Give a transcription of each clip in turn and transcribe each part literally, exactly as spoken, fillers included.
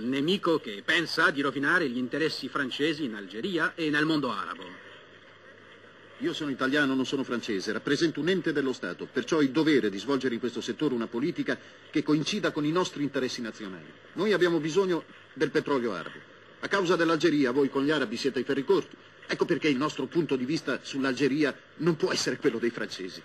nemico che pensa di rovinare gli interessi francesi in Algeria e nel mondo arabo. Io sono italiano, non sono francese, rappresento un ente dello Stato, perciò ho il dovere di svolgere in questo settore una politica che coincida con i nostri interessi nazionali. Noi abbiamo bisogno del petrolio arabo. A causa dell'Algeria, voi con gli arabi siete ai ferri corti. Ecco perché il nostro punto di vista sull'Algeria non può essere quello dei francesi.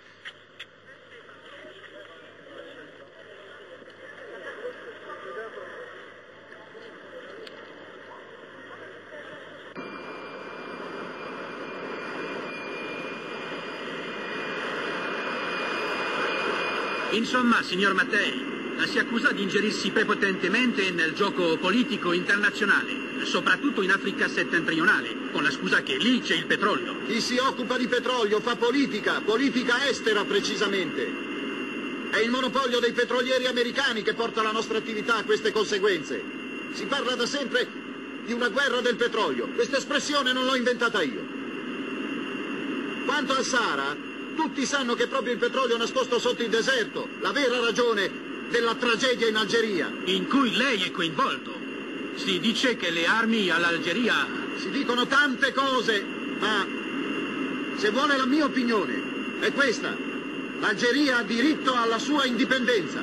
Insomma, signor Mattei, la si accusa di ingerirsi prepotentemente nel gioco politico internazionale, soprattutto in Africa settentrionale, con la scusa che lì c'è il petrolio. Chi si occupa di petrolio fa politica, politica estera precisamente. È il monopolio dei petrolieri americani che porta la nostra attività a queste conseguenze. Si parla da sempre di una guerra del petrolio. Questa espressione non l'ho inventata io. Quanto al Sahara, tutti sanno che proprio il petrolio nascosto sotto il deserto, la vera ragione della tragedia in Algeria. In cui lei è coinvolto. Si dice che le armi all'Algeria... Si dicono tante cose, ma se vuole la mia opinione è questa. L'Algeria ha diritto alla sua indipendenza.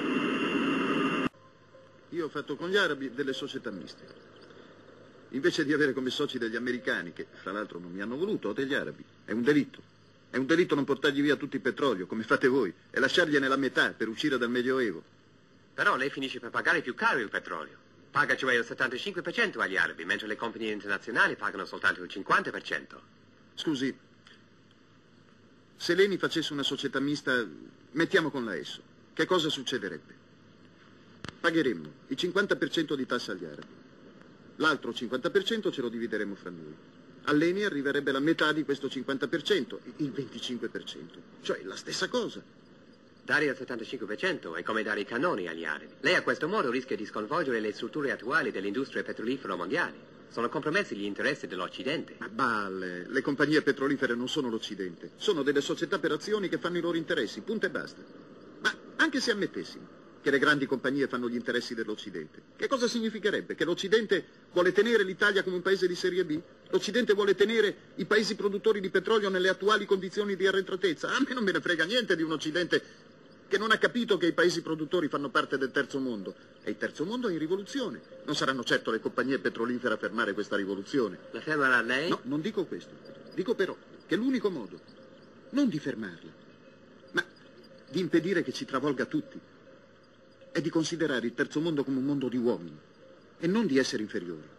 Io ho fatto con gli arabi delle società miste. Invece di avere come soci degli americani, che fra l'altro non mi hanno voluto, ho degli arabi. È un delitto. È un delitto non portargli via tutto il petrolio, come fate voi, e lasciargliene la metà per uscire dal Medioevo. Però lei finisce per pagare più caro il petrolio. Paga cioè il settantacinque per cento agli arabi, mentre le compagnie internazionali pagano soltanto il cinquanta per cento. Scusi, se l'Eni facesse una società mista, mettiamo con la Esso, che cosa succederebbe? Pagheremmo il cinquanta per cento di tassa agli arabi. L'altro cinquanta per cento ce lo divideremo fra noi. All'Eni arriverebbe la metà di questo cinquanta per cento, il venticinque per cento, cioè la stessa cosa. Dare il settantacinque per cento è come dare i cannoni agli arabi. Lei a questo modo rischia di sconvolgere le strutture attuali dell'industria petrolifera mondiale. Sono compromessi gli interessi dell'Occidente. Ma balle, le compagnie petrolifere non sono l'Occidente, sono delle società per azioni che fanno i loro interessi, punto e basta. Ma anche se ammettessimo che le grandi compagnie fanno gli interessi dell'Occidente, che cosa significherebbe? Che l'Occidente vuole tenere l'Italia come un paese di serie B? L'Occidente vuole tenere i paesi produttori di petrolio nelle attuali condizioni di arretratezza? A me non me ne frega niente di un Occidente che non ha capito che i paesi produttori fanno parte del terzo mondo. E il terzo mondo è in rivoluzione. Non saranno certo le compagnie petrolifere a fermare questa rivoluzione. La fermerà lei? No, non dico questo. Dico però che l'unico modo, non di fermarla, ma di impedire che ci travolga tutti, è di considerare il terzo mondo come un mondo di uomini e non di esseri inferiori.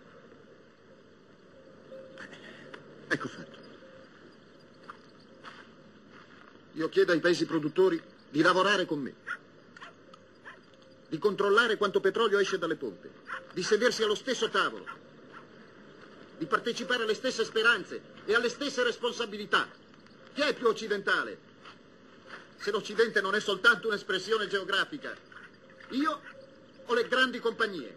Ecco fatto. Io chiedo ai paesi produttori di lavorare con me, di controllare quanto petrolio esce dalle pompe, di sedersi allo stesso tavolo, di partecipare alle stesse speranze e alle stesse responsabilità. Chi è più occidentale? Se l'Occidente non è soltanto un'espressione geografica, io o le grandi compagnie?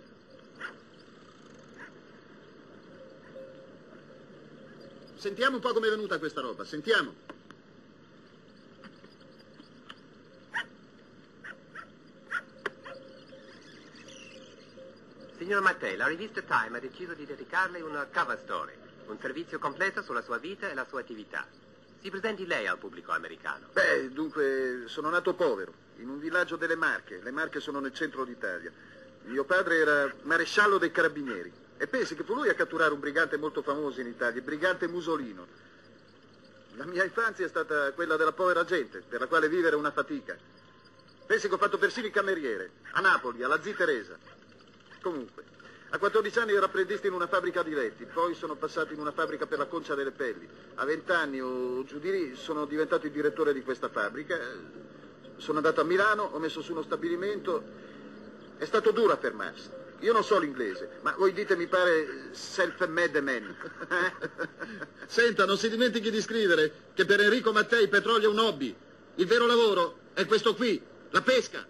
Sentiamo un po' come è venuta questa roba, sentiamo. Signor Mattei, la rivista Time ha deciso di dedicarle una cover story, un servizio completo sulla sua vita e la sua attività. Si presenti lei al pubblico americano. Beh, dunque, sono nato povero, in un villaggio delle Marche. Le Marche sono nel centro d'Italia. Mio padre era maresciallo dei carabinieri. E pensi che fu lui a catturare un brigante molto famoso in Italia, il brigante Musolino. La mia infanzia è stata quella della povera gente, per la quale vivere è una fatica. Pensi che ho fatto persino il cameriere, a Napoli, alla zia Teresa. Comunque, a quattordici anni ero apprendista in una fabbrica di letti, poi sono passato in una fabbrica per la concia delle pelli. A vent'anni o giù di lì sono diventato il direttore di questa fabbrica. Sono andato a Milano, ho messo su uno stabilimento. È stato duro affermarsi. Io non so l'inglese, ma voi dite, mi pare, self-made man. Senta, non si dimentichi di scrivere che per Enrico Mattei il petrolio è un hobby. Il vero lavoro è questo qui, la pesca.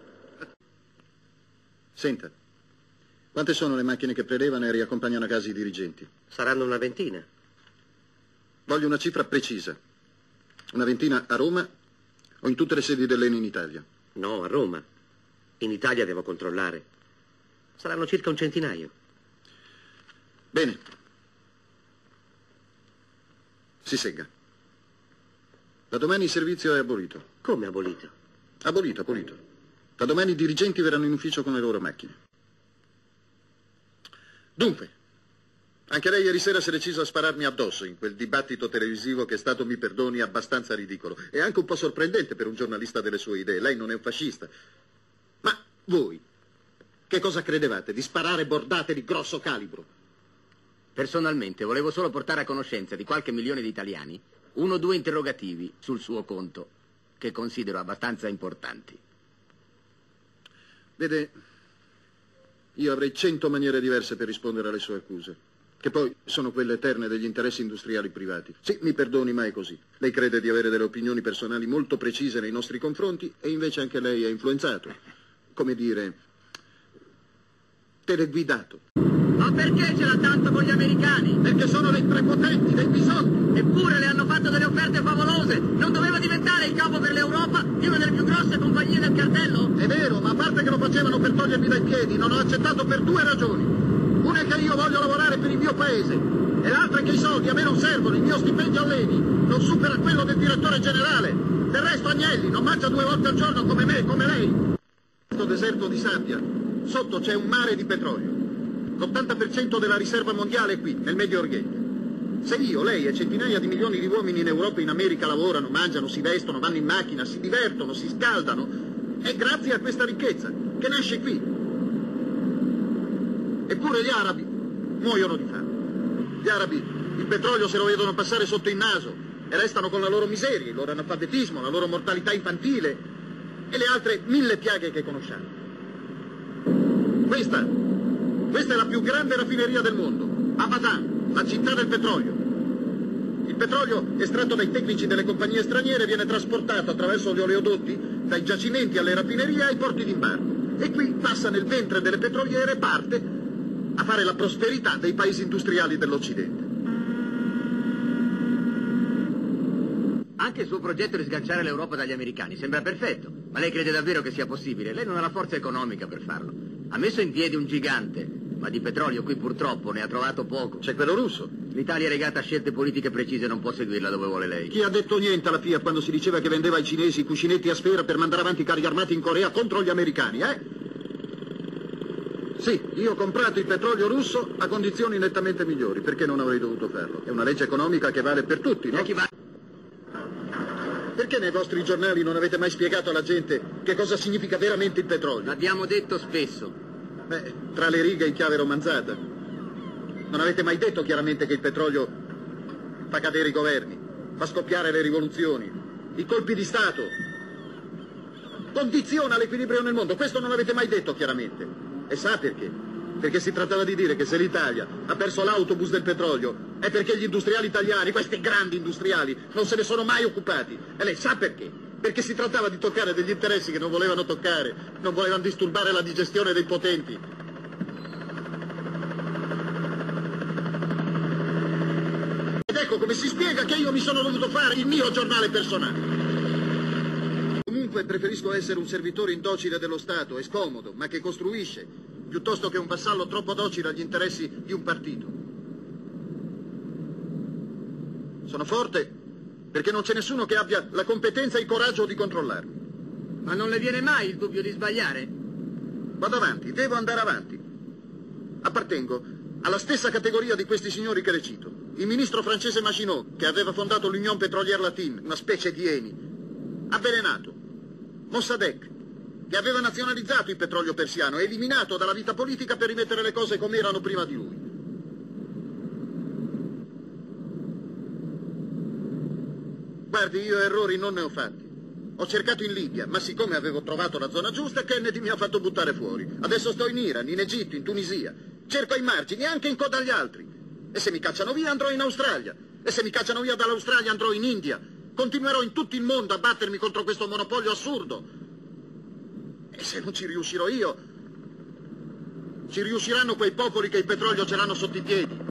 Senta, quante sono le macchine che prelevano e riaccompagnano a casa i dirigenti? Saranno una ventina. Voglio una cifra precisa. Una ventina a Roma o in tutte le sedi dell'Eni in Italia? No, a Roma. In Italia devo controllare. Saranno circa un centinaio. Bene. Si segga. Da domani il servizio è abolito. Come abolito? Abolito, abolito. Da domani i dirigenti verranno in ufficio con le loro macchine. Dunque, anche lei ieri sera si è deciso a spararmi addosso in quel dibattito televisivo che è stato, mi perdoni, abbastanza ridicolo. E anche un po' sorprendente per un giornalista delle sue idee. Lei non è un fascista. Ma voi, che cosa credevate? Di sparare bordate di grosso calibro? Personalmente volevo solo portare a conoscenza di qualche milione di italiani uno o due interrogativi sul suo conto, che considero abbastanza importanti. Vede, io avrei cento maniere diverse per rispondere alle sue accuse, che poi sono quelle eterne degli interessi industriali privati. Sì, mi perdoni, ma è così. Lei crede di avere delle opinioni personali molto precise nei nostri confronti e invece anche lei è influenzato. Come dire, teleguidato. Ma perché ce l'ha tanto con gli americani? Perché sono dei prepotenti, dei bisogni. Eppure le hanno fatto delle offerte favolose. Non doveva diventare il capo per l'Europa di una delle più grosse compagnie del cartello? È vero, ma a parte che lo facevano per togliermi dai piedi, non ho accettato per due ragioni. Una è che io voglio lavorare per il mio paese e l'altra è che i soldi a me non servono, il mio stipendio all'Eni non supera quello del direttore generale. Del resto Agnelli non mangia due volte al giorno come me, come lei. Questo deserto di sabbia, sotto c'è un mare di petrolio. L'ottanta per cento della riserva mondiale è qui, nel Medio Oriente. Se io, lei e centinaia di milioni di uomini in Europa e in America lavorano, mangiano, si vestono, vanno in macchina, si divertono, si scaldano, è grazie a questa ricchezza che nasce qui. Eppure gli arabi muoiono di fame. Gli arabi il petrolio se lo vedono passare sotto il naso e restano con la loro miseria, il loro analfabetismo, la loro mortalità infantile e le altre mille piaghe che conosciamo. Questa, questa è la più grande raffineria del mondo, Abadan, la città del petrolio. Il petrolio estratto dai tecnici delle compagnie straniere viene trasportato attraverso gli oleodotti dai giacimenti alle raffinerie ai porti d'imbarco e qui passa nel ventre delle petroliere e parte a fare la prosperità dei paesi industriali dell'Occidente. Anche il suo progetto di sganciare l'Europa dagli americani sembra perfetto, ma lei crede davvero che sia possibile? Lei non ha la forza economica per farlo. Ha messo in piedi un gigante, ma di petrolio qui purtroppo ne ha trovato poco. C'è quello russo. L'Italia è legata a scelte politiche precise e non può seguirla dove vuole lei. Chi ha detto niente alla Fiat quando si diceva che vendeva ai cinesi i cuscinetti a sfera per mandare avanti i carri armati in Corea contro gli americani, eh? Sì, io ho comprato il petrolio russo a condizioni nettamente migliori. Perché non avrei dovuto farlo? È una legge economica che vale per tutti, no? E chi va... Perché nei vostri giornali non avete mai spiegato alla gente che cosa significa veramente il petrolio? L'abbiamo detto spesso. Beh, tra le righe in chiave romanzata. Non avete mai detto chiaramente che il petrolio fa cadere i governi, fa scoppiare le rivoluzioni, i colpi di Stato, condiziona l'equilibrio nel mondo. Questo non l'avete mai detto chiaramente. E sa perché? Perché si trattava di dire che se l'Italia ha perso l'autobus del petrolio è perché gli industriali italiani, questi grandi industriali, non se ne sono mai occupati. E lei sa perché? Perché si trattava di toccare degli interessi che non volevano toccare, non volevano disturbare la digestione dei potenti. Ed ecco come si spiega che io mi sono dovuto fare il mio giornale personale. Comunque preferisco essere un servitore indocile dello Stato e scomodo, ma che costruisce, piuttosto che un vassallo troppo docile agli interessi di un partito. Sono forte perché non c'è nessuno che abbia la competenza e il coraggio di controllarmi. Ma non le viene mai il dubbio di sbagliare? Vado avanti, devo andare avanti. Appartengo alla stessa categoria di questi signori che le cito. Il ministro francese Maginot, che aveva fondato l'Union Pétrolière Latine, una specie di Eni, avvelenato. Mossadegh, che aveva nazionalizzato il petrolio persiano e eliminato dalla vita politica per rimettere le cose come erano prima di lui. Guardi, io errori non ne ho fatti. Ho cercato in Libia, ma siccome avevo trovato la zona giusta, Kennedy mi ha fatto buttare fuori. Adesso sto in Iran, in Egitto, in Tunisia. Cerco ai margini, anche in coda agli altri. E se mi cacciano via andrò in Australia. E se mi cacciano via dall'Australia andrò in India. Continuerò in tutto il mondo a battermi contro questo monopolio assurdo. E se non ci riuscirò io, ci riusciranno quei popoli che il petrolio ce l'hanno sotto i piedi.